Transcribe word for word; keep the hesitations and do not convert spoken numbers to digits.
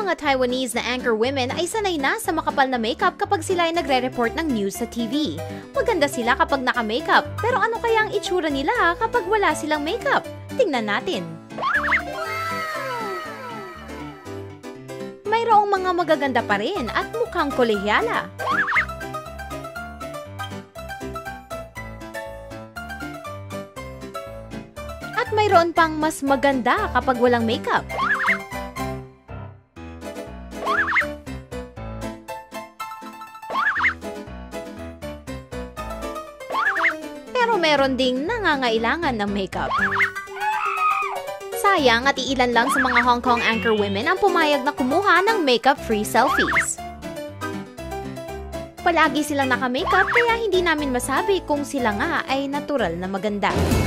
mga Taiwanese na anchor women ay sanay na sa makapal na makeup kapag sila ay nagre-report ng news sa T V. Maganda sila kapag naka-makeup, pero ano kaya ang itsura nila kapag wala silang makeup? Tingnan natin. Mayroong mga magaganda pa rin at mukhang kolehyala. At mayroon pang mas maganda kapag walang makeup. Pero meron ding nangangailangan ng makeup. Sayang at iilan lang sa mga Hong Kong anchor women ang pumayag na kumuha ng makeup-free selfies. Palagi silang naka-makeup kaya hindi namin masabi kung sila nga ay natural na maganda.